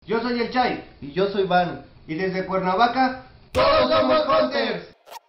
Yo soy el Chay. Y yo soy Van. Y desde Cuernavaca, ¡todos somos Hunters!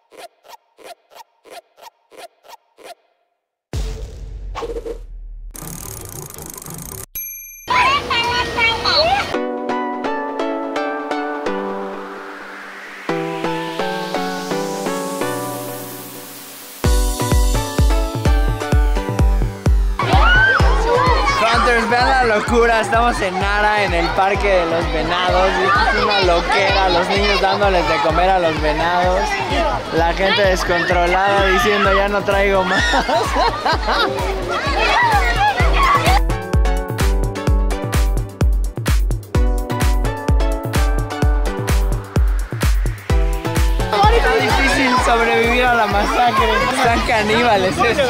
Vean la locura, estamos en Nara, en el parque de los venados. Esto es una loquera, los niños dándoles de comer a los venados, la gente descontrolada diciendo ya no traigo más. Está difícil sobrevivir a la masacre, están caníbales estos.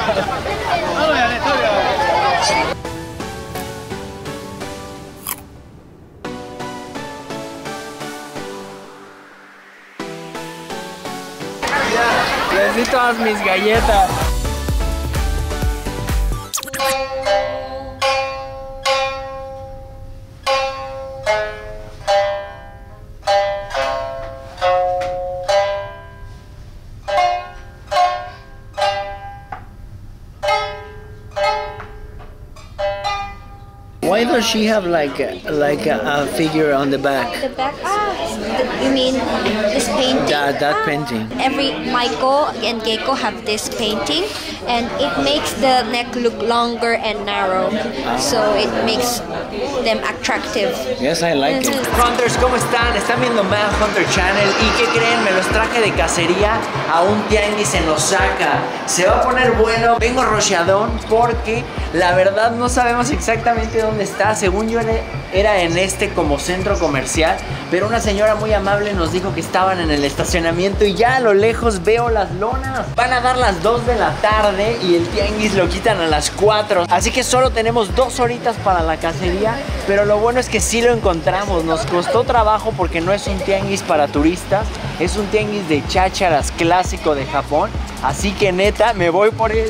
Les di todas mis galletas. Why does she have like a figure on the back? The back, you mean this painting? That painting. Every Michael and Gecko have this painting, and it makes the neck look longer and narrow, so it makes them attractive. Yes, I like it. Hunters, ¿cómo están? Están viendo Mad Hunter Channel y ¿qué creen? Me los traje de cacería a un tianguis en Osaka. Se va a poner bueno. Vengo rocheadón porque la verdad no sabemos exactamente dónde está. Según yo era en este como centro comercial, pero una señora muy amable nos dijo que estaban en el estacionamiento y ya a lo lejos veo las lonas. Van a dar las 2 de la tarde y el tianguis lo quitan a las 4. Así que solo tenemos 2 horitas para la cacería, pero lo bueno es que sí lo encontramos. Nos costó trabajo porque no es un tianguis para turistas, es un tianguis de chácharas clásico de Japón. Así que neta, me voy por él.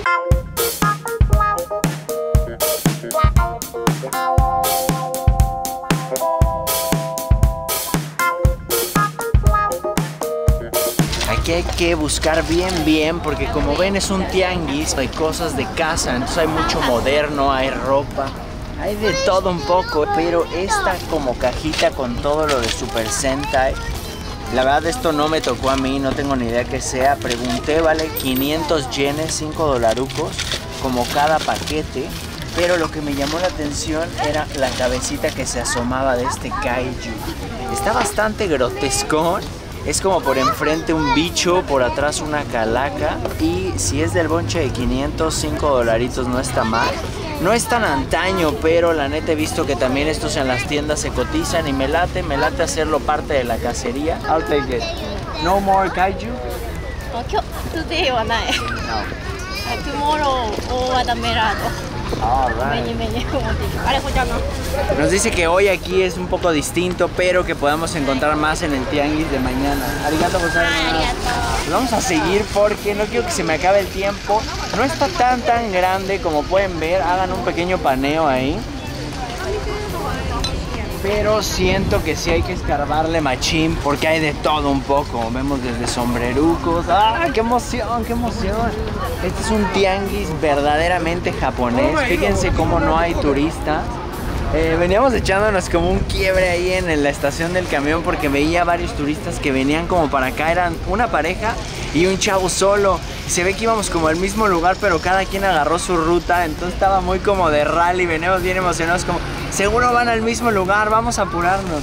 Aquí hay que buscar bien porque como ven es un tianguis, hay cosas de casa, entonces hay mucho moderno, hay ropa, hay de todo un poco, pero esta como cajita con todo lo de Super Sentai, la verdad esto no me tocó a mí, no tengo ni idea qué sea, pregunté, vale 500 yenes, 5 dolarucos, como cada paquete, pero lo que me llamó la atención era la cabecita que se asomaba de este kaiju, está bastante grotescón. Es como por enfrente un bicho, por atrás una calaca. Y si es del bonche de 500, 5 dolaritos no está mal. No es tan antaño, pero la neta he visto que también estos en las tiendas se cotizan y me late hacerlo parte de la cacería. I'll take it. No more kaiju? Today or not? No. Tomorrow or the merado. Nos dice que hoy aquí es un poco distinto, pero que podamos encontrar más en el tianguis de mañana. Arigato gozaimasu. Vamos a seguir porque no quiero que se me acabe el tiempo. No está tan grande como pueden ver. Hagan un pequeño paneo ahí. Pero siento que sí hay que escarbarle machín porque hay de todo un poco. Vemos desde sombrerucos. ¡Ah, qué emoción, qué emoción! Este es un tianguis verdaderamente japonés. Fíjense cómo no hay turistas. Veníamos echándonos como un quiebre ahí en la estación del camión porque veía varios turistas que venían como para acá. Eran una pareja y un chavo solo. Se ve que íbamos como al mismo lugar, pero cada quien agarró su ruta. Entonces estaba muy como de rally. Veníamos bien emocionados como, seguro van al mismo lugar, vamos a apurarnos.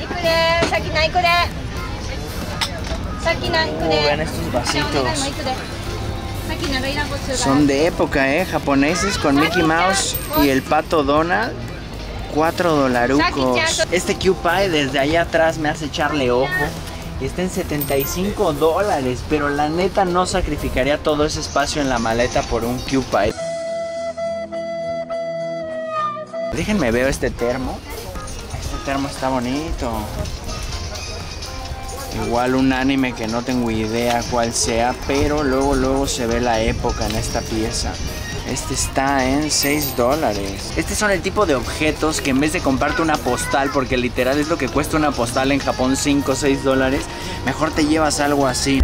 Vean estos vasitos. Son de época, japoneses con Mickey Mouse y el pato Donald. 4 dolarucos. Este Kewpie desde allá atrás me hace echarle ojo. Está en 75 dólares, pero la neta no sacrificaría todo ese espacio en la maleta por un Kewpie. Déjenme ver este termo. Este termo está bonito. Igual un anime que no tengo idea cuál sea, pero luego se ve la época en esta pieza. Este está en $6. Estos son el tipo de objetos que en vez de comprarte una postal, porque literal es lo que cuesta una postal en Japón, 5 o 6 dólares, mejor te llevas algo así.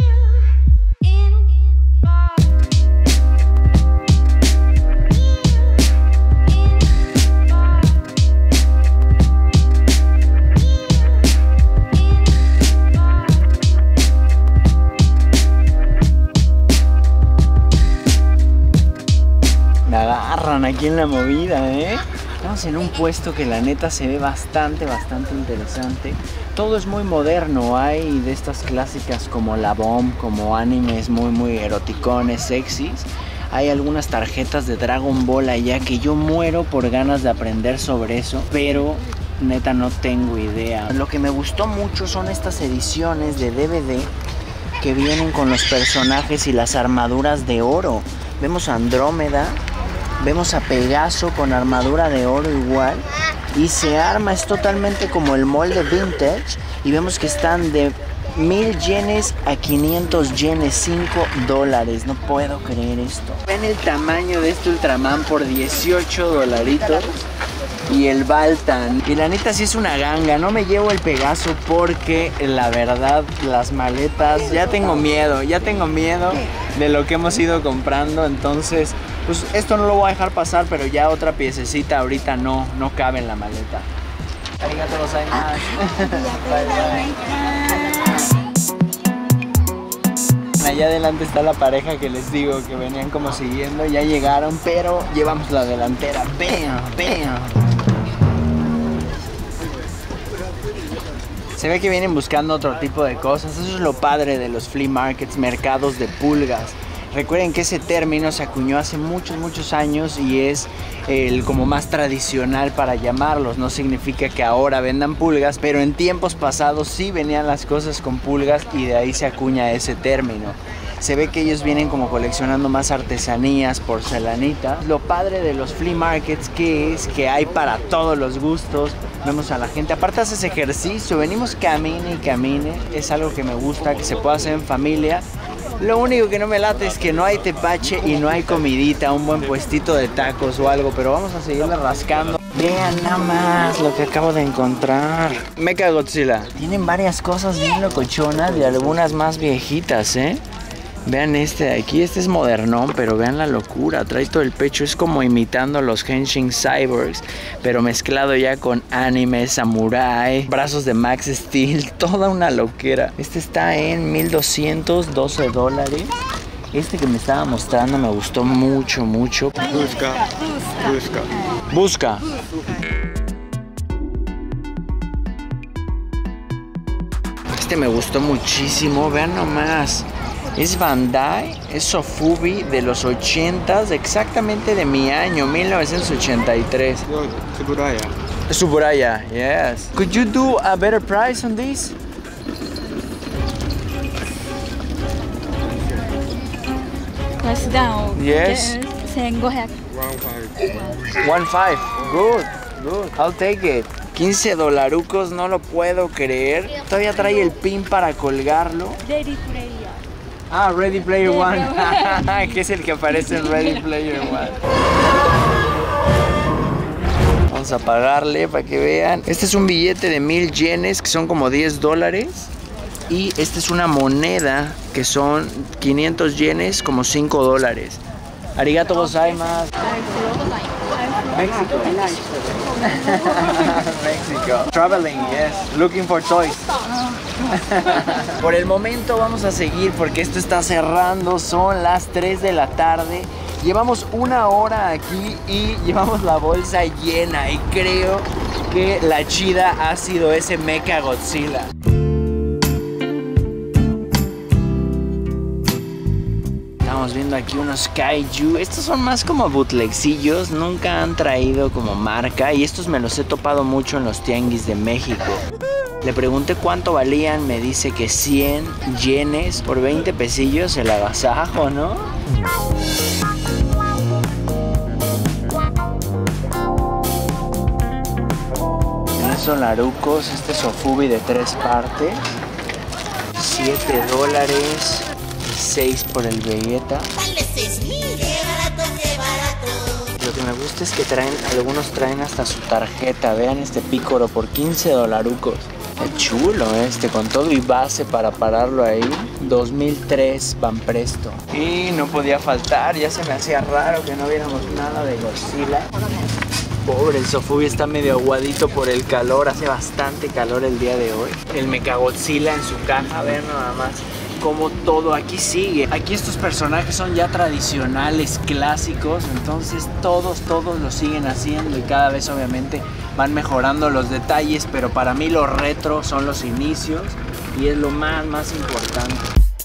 Aquí en la movida, Estamos en un puesto que la neta se ve bastante interesante. Todo es muy moderno, hay de estas clásicas como la bomb, como animes muy eroticones, sexys. Hay algunas tarjetas de Dragon Ball allá que yo muero por ganas de aprender sobre eso, pero neta no tengo idea. Lo que me gustó mucho son estas ediciones de DVD que vienen con los personajes y las armaduras de oro. Vemos a Andrómeda. Vemos a Pegaso con armadura de oro igual. Y se arma, es totalmente como el molde vintage. Y vemos que están de 1000 yenes a 500 yenes, $5. No puedo creer esto. Ven el tamaño de este Ultraman por $18. Y el Baltan. Y la neta sí es una ganga. No me llevo el Pegaso porque la verdad las maletas ya tengo miedo de lo que hemos ido comprando. Entonces pues esto no lo voy a dejar pasar, pero ya otra piececita ahorita no cabe en la maleta. Arigatou gozaimasu. Allá adelante está la pareja que les digo que venían como siguiendo. Ya llegaron, pero llevamos la delantera. ¡Bam! Se ve que vienen buscando otro tipo de cosas. Eso es lo padre de los flea markets, mercados de pulgas. Recuerden que ese término se acuñó hace muchos años y es el como más tradicional para llamarlos. No significa que ahora vendan pulgas, pero en tiempos pasados sí venían las cosas con pulgas y de ahí se acuña ese término. Se ve que ellos vienen como coleccionando más artesanías, porcelanita. Lo padre de los flea markets que es que hay para todos los gustos. Vemos a la gente, aparte haces ejercicio, venimos camine y camine. Es algo que me gusta, que se puede hacer en familia. Lo único que no me late es que no hay tepache y no hay comidita, un buen puestito de tacos o algo, pero vamos a seguirle rascando. Vean nada más lo que acabo de encontrar. Mechagodzilla. Tienen varias cosas bien locochonas y algunas más viejitas, Vean este de aquí, este es modernón, pero vean la locura, trae todo el pecho, es como imitando a los Henshin Cyborgs, pero mezclado ya con anime, samurai, brazos de Max Steel, toda una loquera. Este está en $1200. Este que me estaba mostrando me gustó mucho. Busca. Este me gustó muchísimo, vean nomás. Es Bandai, es Sofubi de los 80s, exactamente de mi año, 1983. Tsuburaya, yes. Could you do a better price on this? Price down. Yes. 1500. 1.5. Good. I'll take it. $15, no lo puedo creer. Todavía trae el pin para colgarlo. Ready Player. Ah, Ready Player One. Que es el que aparece en Ready Player One. Vamos a pagarle para que vean. Este es un billete de 1000 yenes, que son como $10. Y esta es una moneda que son 500 yenes, como $5. Arigatou gozaimasu. México. México. Traveling, yes. Looking for toys. Por el momento vamos a seguir porque esto está cerrando. Son las 3 de la tarde. Llevamos 1 hora aquí y llevamos la bolsa llena. Y creo que la chida ha sido ese Mechagodzilla. Estamos viendo aquí unos kaiju. Estos son más como bootlegcillos. Nunca han traído como marca. Y estos me los he topado mucho en los tianguis de México. Le pregunté cuánto valían. Me dice que 100 yenes por 20 pesillos. El agasajo, ¿no? Estos son larucos. Este es Sofubi de 3 partes. $7. 6 por el Vegeta. que me gusta es que algunos traen hasta su tarjeta. Vean este pícoro por 15 dolarucos. Qué chulo con todo y base para pararlo ahí. 2003 Banpresto. Y no podía faltar, ya se me hacía raro que no viéramos nada de Godzilla. Pobre, el Sofubi está medio aguadito por el calor. Hace bastante calor el día de hoy. El Mechagodzilla en su caja, a ver nada más como todo aquí sigue. Aquí estos personajes son ya tradicionales, clásicos, entonces todos lo siguen haciendo y cada vez obviamente van mejorando los detalles, pero para mí los retro son los inicios y es lo más importante.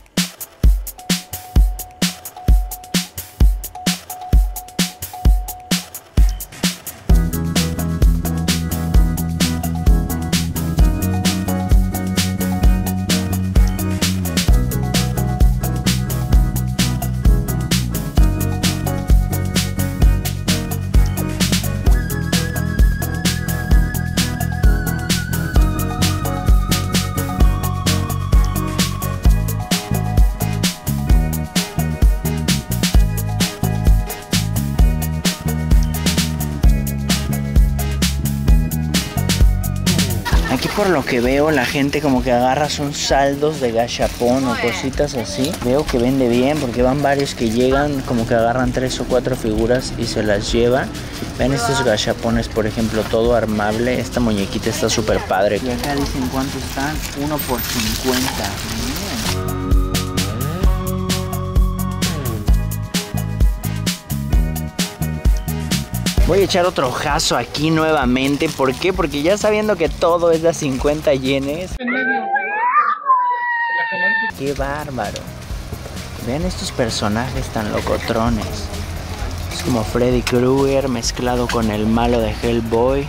Aquí por lo que veo la gente como que agarra son saldos de gachapón o cositas así. Veo que vende bien porque van varios que llegan como que agarran 3 o 4 figuras y se las llevan. Vean estos gachapones, por ejemplo, todo armable. Esta muñequita está súper padre. Y acá dicen cuánto están, 1 por 50. Voy a echar otro ojazo aquí nuevamente. ¿Por qué? Porque ya sabiendo que todo es de 50 yenes. ¡Qué bárbaro! Vean estos personajes tan locotrones. Es como Freddy Krueger mezclado con el malo de Hellboy.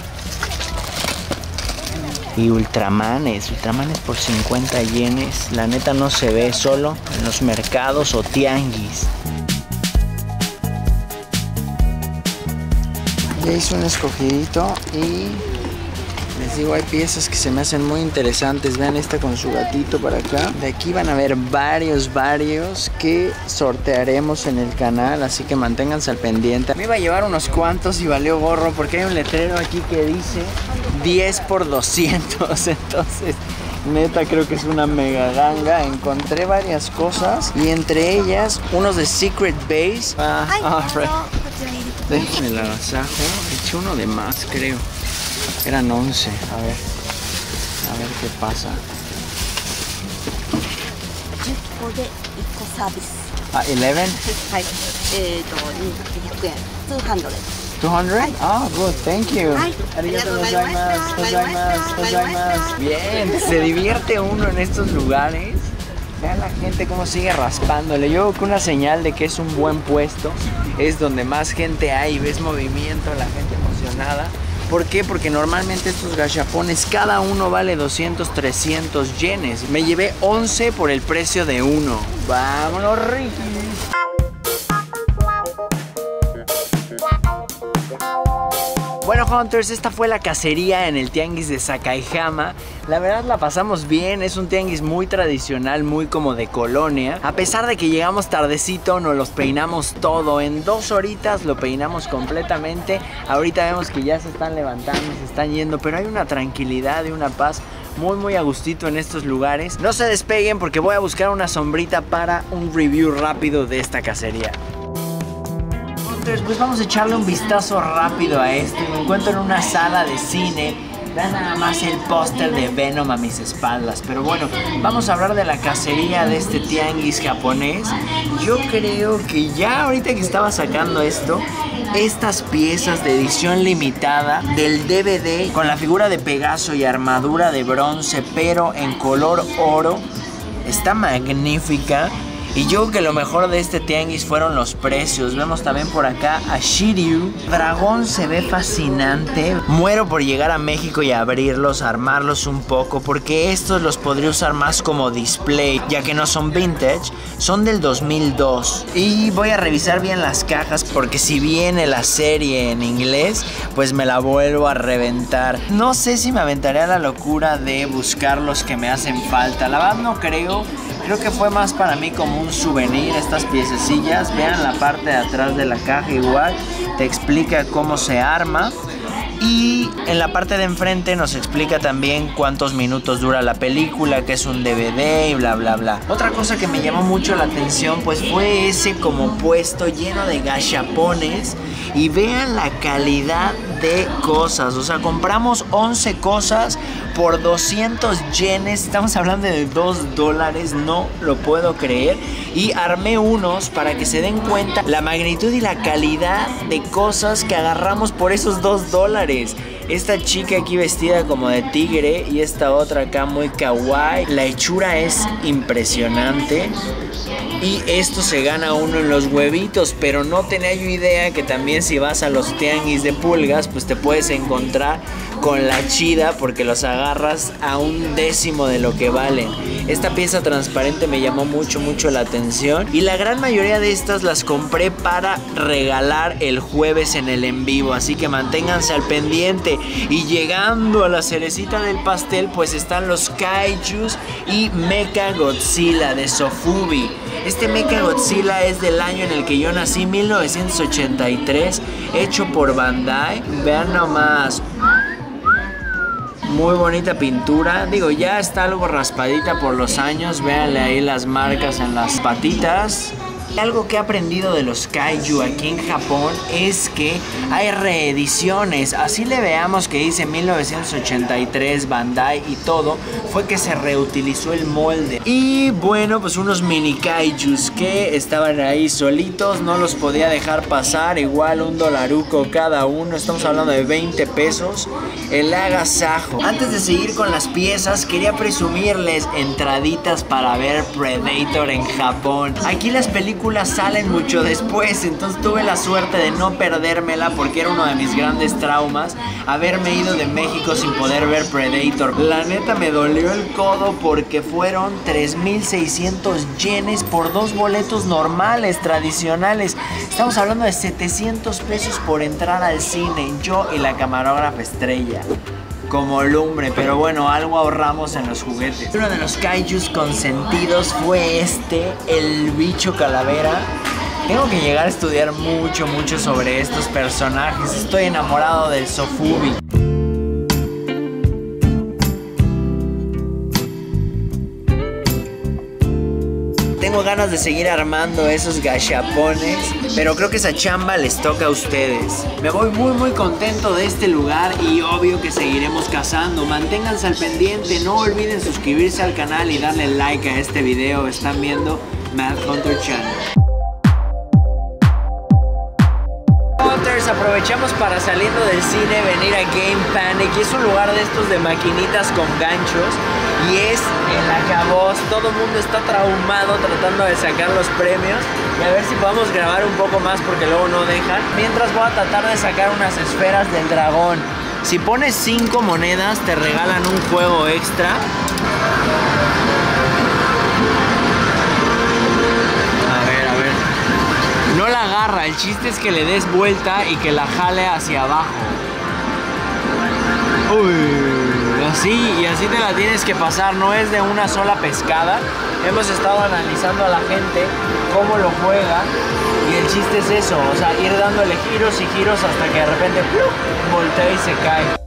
Y Ultramanes por 50 yenes. La neta no se ve solo en los mercados o tianguis. Ya hice un escogidito y les digo, hay piezas que se me hacen muy interesantes. Vean esta con su gatito para acá. De aquí van a haber varios que sortearemos en el canal, así que manténganse al pendiente. Me iba a llevar unos cuantos y valió gorro porque hay un letrero aquí que dice 10 por 200. Entonces, neta, creo que es una mega ganga. Encontré varias cosas y entre ellas unos de Secret Base. Déjenme el agasajo. Eché uno de más, creo. Eran 11. A ver qué pasa. 11? 200? Ah, good, thank you. Arigatou gozaimasu. Bien, se divierte uno en estos lugares. Vean la gente cómo sigue raspándole. Yo creo que una señal de que es un buen puesto es donde más gente hay, ves movimiento, la gente emocionada. ¿Por qué? Porque normalmente estos gachapones cada uno vale 200, 300 yenes. Me llevé 11 por el precio de uno. ¡Vámonos, Ricky! Bueno, Hunters, esta fue la cacería en el tianguis de Sacaihama. La verdad la pasamos bien, es un tianguis muy tradicional, muy como de colonia. A pesar de que llegamos tardecito, nos los peinamos todo. En 2 horitas lo peinamos completamente. Ahorita vemos que ya se están levantando, se están yendo, pero hay una tranquilidad y una paz muy a gustito en estos lugares. No se despeguen porque voy a buscar una sombrita para un review rápido de esta cacería. Pues vamos a echarle un vistazo rápido a esto. Me encuentro en una sala de cine. Vean nada más el póster de Venom a mis espaldas. Pero bueno, vamos a hablar de la cacería de este tianguis japonés. Yo creo que ya ahorita que estaba sacando esto, estas piezas de edición limitada del DVD con la figura de Pegaso y armadura de bronce, pero en color oro, está magnífica. Y yo creo que lo mejor de este tianguis fueron los precios. Vemos también por acá a Shiryu. Dragón se ve fascinante. Muero por llegar a México y abrirlos, armarlos un poco, porque estos los podría usar más como display, ya que no son vintage, son del 2002. Y voy a revisar bien las cajas, porque si viene la serie en inglés, pues me la vuelvo a reventar. No sé si me aventaré a la locura de buscar los que me hacen falta. La verdad no creo. creo que fue más para mí como un souvenir estas piececillas. Vean la parte de atrás de la caja igual, te explica cómo se arma. Y en la parte de enfrente nos explica también cuántos minutos dura la película, que es un DVD y bla bla bla. Otra cosa que me llamó mucho la atención pues fue ese como puesto lleno de gachapones. Y vean la calidad de cosas, o sea, compramos 11 cosas por 200 yenes, estamos hablando de $2, no lo puedo creer. Y armé unos para que se den cuenta la magnitud y la calidad de cosas que agarramos por esos $2. Esta chica aquí vestida como de tigre y esta otra acá muy kawaii. La hechura es impresionante. Y esto se gana uno en los huevitos, pero no tenía yo idea que también si vas a los tianguis de pulgas, pues te puedes encontrar con la chida porque los agarras a $0.10 de lo que valen. Esta pieza transparente me llamó mucho la atención y la gran mayoría de estas las compré para regalar el jueves en el en vivo, así que manténganse al pendiente. Y llegando a la cerecita del pastel, pues están los Kaijus y Mecha Godzilla de Sofubi. Este Mecha Godzilla es del año en el que yo nací, 1983, hecho por Bandai. Vean nomás. Muy bonita pintura, digo, ya está algo raspadita por los años. Véanle ahí las marcas en las patitas. Algo que he aprendido de los kaiju aquí en Japón es que hay reediciones. Así le veamos que dice 1983 Bandai y todo, fue que se reutilizó el molde. Y bueno, pues unos mini kaijus que estaban ahí solitos, no los podía dejar pasar. Igual $1 cada uno, estamos hablando de 20 pesos. El agasajo. Antes de seguir con las piezas, quería presumirles entraditas para ver Predator en Japón. Aquí las películas salen mucho después, entonces tuve la suerte de no perdérmela porque era uno de mis grandes traumas haberme ido de México sin poder ver Predator. La neta me dolió el codo porque fueron 3,600 yenes por 2 boletos normales, tradicionales. Estamos hablando de 700 pesos por entrar al cine, yo y la camarógrafa estrella. Como lumbre, pero bueno, algo ahorramos en los juguetes. Uno de los kaijus consentidos fue el bicho calavera. Tengo que llegar a estudiar mucho sobre estos personajes. Estoy enamorado del Sofubi. Tengo ganas de seguir armando esos gachapones, pero creo que esa chamba les toca a ustedes. Me voy muy contento de este lugar y obvio que seguiremos cazando. Manténganse al pendiente, no olviden suscribirse al canal y darle like a este video. Están viendo Mad Hunter Channel. Aprovechamos para saliendo del cine venir a Game Panic, y es un lugar de estos de maquinitas con ganchos y es el acabos. Todo el mundo está traumado tratando de sacar los premios y a ver si podemos grabar un poco más porque luego no dejan. Mientras voy a tratar de sacar unas esferas del dragón. Si pones 5 monedas te regalan un juego extra. No la agarra, el chiste es que le des vuelta y que la jale hacia abajo. Uy, así, y así te la tienes que pasar, no es de una sola pescada. Hemos estado analizando a la gente cómo lo juega y el chiste es eso, o sea, ir dándole giros y giros hasta que de repente ¡plum!, voltea y se cae.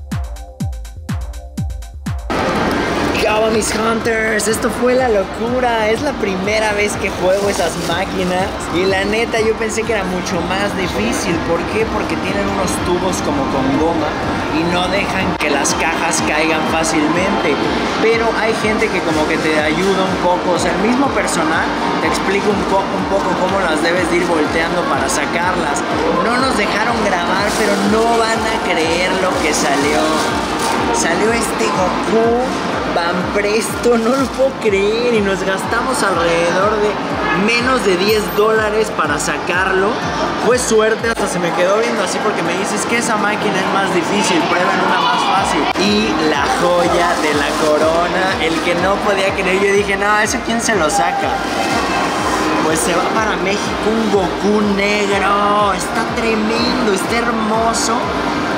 Mis Hunters, esto fue la locura. Es la primera vez que juego esas máquinas y la neta yo pensé que era mucho más difícil. ¿Por qué? Porque tienen unos tubos como con goma y no dejan que las cajas caigan fácilmente, pero hay gente que como que te ayuda un poco. O sea, el mismo personal te explica un poco cómo las debes de ir volteando para sacarlas. No nos dejaron grabar, pero no van a creer lo que salió. Salió este Goku Van Presto, no lo puedo creer, y nos gastamos alrededor de menos de $10 para sacarlo. Fue suerte, hasta se me quedó viendo así porque me dices que esa máquina es más difícil, prueben una más fácil. Y la joya de la corona, el que no podía creer, yo dije, no, ¿eso quién se lo saca? Pues se va para México un Goku negro, está tremendo, está hermoso.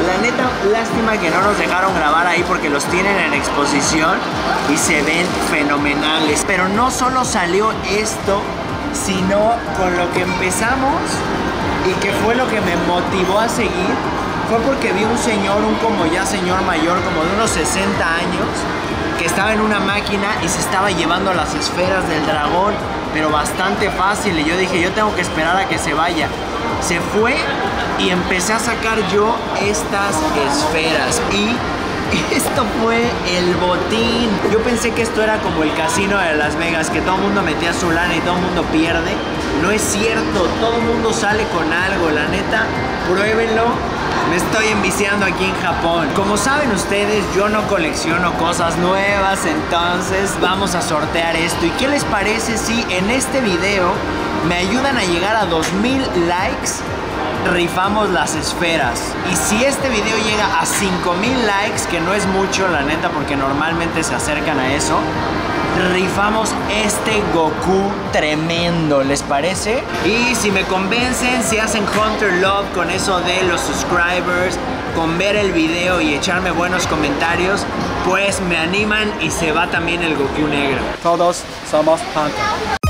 La neta, lástima que no nos dejaron grabar ahí porque los tienen en exposición y se ven fenomenales. Pero no solo salió esto, sino con lo que empezamos y que fue lo que me motivó a seguir, fue porque vi un señor, un como ya señor mayor, como de unos 60 años, que estaba en una máquina y se estaba llevando las esferas del dragón, pero bastante fácil. Y yo dije, yo tengo que esperar a que se vaya. Se fue y empecé a sacar yo estas esferas y esto fue el botín. Yo pensé que esto era como el casino de Las Vegas, que todo el mundo metía su lana y todo el mundo pierde. No es cierto, todo el mundo sale con algo, la neta, pruébenlo. Me estoy enviciando aquí en Japón. Como saben ustedes, yo no colecciono cosas nuevas, entonces vamos a sortear esto. ¿Y qué les parece si en este video me ayudan a llegar a 2000 likes? Rifamos las esferas. Y si este video llega a 5000 likes, que no es mucho la neta porque normalmente se acercan a eso, rifamos este Goku tremendo, ¿les parece? Y si me convencen, si hacen Hunter Love con eso de los subscribers, con ver el video y echarme buenos comentarios, pues me animan y se va también el Goku negro. Todos somos Hunter.